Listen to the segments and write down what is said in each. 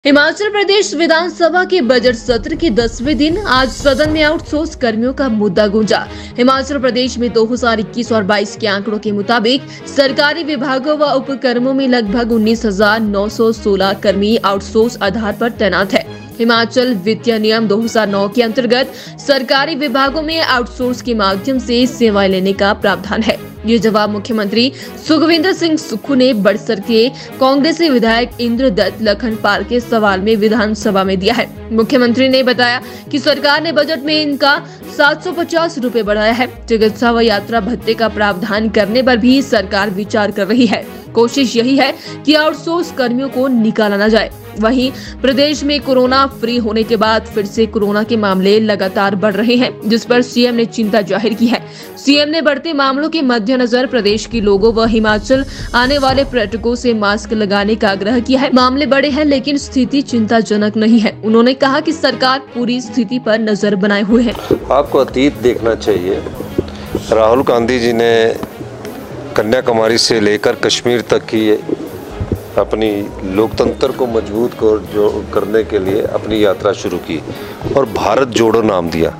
हिमाचल प्रदेश विधानसभा के बजट सत्र के 10वें दिन आज सदन में आउटसोर्स कर्मियों का मुद्दा गूंजा। हिमाचल प्रदेश में 2021 और 22 के आंकड़ों के मुताबिक सरकारी विभागों व उपक्रमों में लगभग 19,916 कर्मी आउटसोर्स आधार पर तैनात है। हिमाचल वित्तीय नियम 2009 के अंतर्गत सरकारी विभागों में आउटसोर्स के माध्यम से सेवाएं लेने का प्रावधान है। ये जवाब मुख्यमंत्री सुखविंदर सिंह सुक्खू ने बड़सर के कांग्रेसी विधायक इंद्रदत्त लखनपाल के सवाल में विधानसभा में दिया है। मुख्यमंत्री ने बताया कि सरकार ने बजट में इनका 750 रुपए बढ़ाया है। चिकित्सा व यात्रा भत्ते का प्रावधान करने पर भी सरकार विचार कर रही है। कोशिश यही है कि आउटसोर्स कर्मियों को निकाला न जाए। वहीं प्रदेश में कोरोना फ्री होने के बाद फिर से कोरोना के मामले लगातार बढ़ रहे हैं, जिस पर सीएम ने चिंता जाहिर की है। सीएम ने बढ़ते मामलों के मद्देनजर प्रदेश के लोगों व हिमाचल आने वाले पर्यटकों से मास्क लगाने का आग्रह किया है। मामले बड़े हैं लेकिन स्थिति चिंताजनक नहीं है। उन्होंने कहा कि सरकार पूरी स्थिति पर नजर बनाए हुए है। आपको अतीत देखना चाहिए। राहुल गांधी जी ने कन्याकुमारी से लेकर कश्मीर तक की अपनी लोकतंत्र को मजबूत करने के लिए अपनी यात्रा शुरू की और भारत जोड़ो नाम दिया।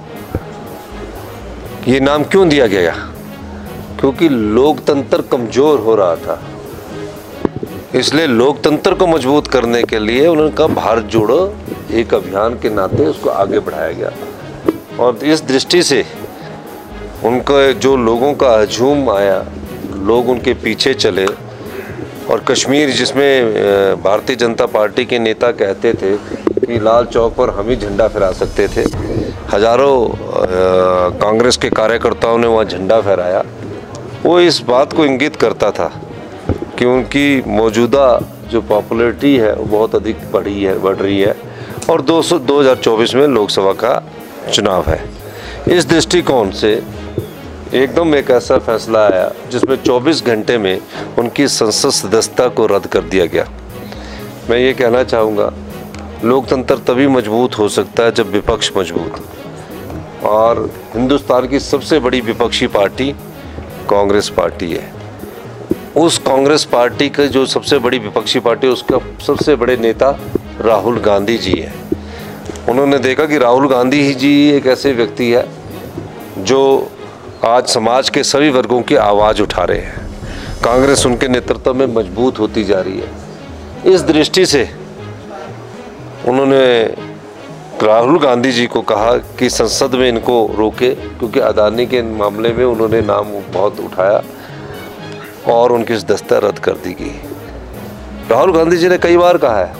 ये नाम क्यों दिया गया? क्योंकि लोकतंत्र कमजोर हो रहा था, इसलिए लोकतंत्र को मजबूत करने के लिए उन्होंने कहा भारत जोड़ो एक अभियान के नाते उसको आगे बढ़ाया गया। और इस दृष्टि से उनके जो लोगों का हजूम आया, लोग उनके पीछे चले। और कश्मीर, जिसमें भारतीय जनता पार्टी के नेता कहते थे कि लाल चौक पर हम ही झंडा फहरा सकते थे, हजारों कांग्रेस के कार्यकर्ताओं ने वहाँ झंडा फहराया। वो इस बात को इंगित करता था कि उनकी मौजूदा जो पॉपुलैरिटी है वो बहुत अधिक बढ़ रही है और 2024 में लोकसभा का चुनाव है। इस दृष्टिकोण से एकदम एक ऐसा फैसला आया जिसमें 24 घंटे में उनकी संसद सदस्यता को रद्द कर दिया गया। मैं ये कहना चाहूँगा, लोकतंत्र तभी मजबूत हो सकता है जब विपक्ष मजबूत, और हिंदुस्तान की सबसे बड़ी विपक्षी पार्टी कांग्रेस पार्टी है। उस कांग्रेस पार्टी का जो सबसे बड़ी विपक्षी पार्टी, उसका सबसे बड़े नेता राहुल गांधी जी है। उन्होंने देखा कि राहुल गांधी जी एक ऐसे व्यक्ति है जो आज समाज के सभी वर्गों की आवाज़ उठा रहे हैं। कांग्रेस उनके नेतृत्व में मजबूत होती जा रही है। इस दृष्टि से उन्होंने राहुल गांधी जी को कहा कि संसद में इनको रोके, क्योंकि अदानी के मामले में उन्होंने नाम बहुत उठाया और उनकी सदस्यता रद्द कर दी गई। राहुल गांधी जी ने कई बार कहा है,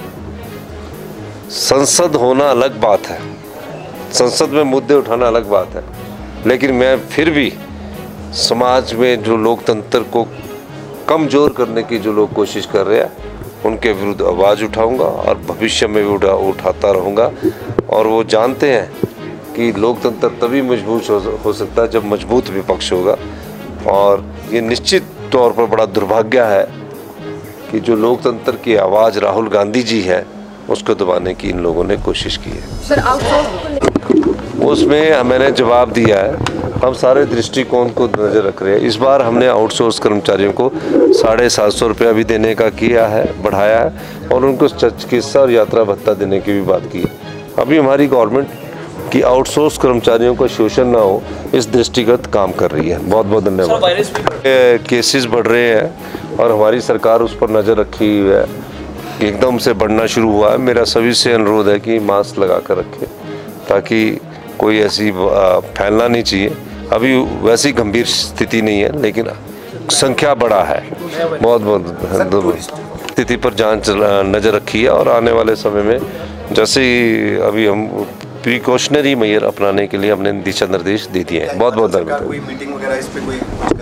संसद होना अलग बात है, संसद में मुद्दे उठाना अलग बात है, लेकिन मैं फिर भी समाज में जो लोकतंत्र को कमज़ोर करने की जो लोग कोशिश कर रहे हैं उनके विरुद्ध आवाज़ उठाऊंगा और भविष्य में भी उठाता रहूंगा। और वो जानते हैं कि लोकतंत्र तभी मजबूत हो सकता है जब मजबूत विपक्ष होगा। और ये निश्चित तौर पर बड़ा दुर्भाग्य है कि जो लोकतंत्र की आवाज़ राहुल गांधी जी है उसको दबाने की इन लोगों ने कोशिश की है। उसमें मैंने जवाब दिया है, हम सारे दृष्टिकोण को नज़र रख रहे हैं। इस बार हमने आउटसोर्स कर्मचारियों को 750 रुपया भी देने का किया है, बढ़ाया है, और उनको चिकित्सा और यात्रा भत्ता देने की भी बात की। अभी हमारी गवर्नमेंट की आउटसोर्स कर्मचारियों का शोषण ना हो, इस दृष्टिगत काम कर रही है। बहुत बहुत धन्यवाद। केसेस बढ़ रहे हैं और हमारी सरकार उस पर नज़र रखी हुई है। एकदम से बढ़ना शुरू हुआ है। मेरा सभी से अनुरोध है कि मास्क लगा कर रखें, ताकि कोई ऐसी फैलना नहीं चाहिए। अभी वैसी गंभीर स्थिति नहीं है, लेकिन संख्या बड़ा है। बहुत बहुत स्थिति पर जांच नज़र रखी है और आने वाले समय में जैसे ही अभी हम प्रिकॉशनरी मेजर अपनाने के लिए हमने दिशा निर्देश दे दिए हैं। बहुत बहुत धन्यवाद।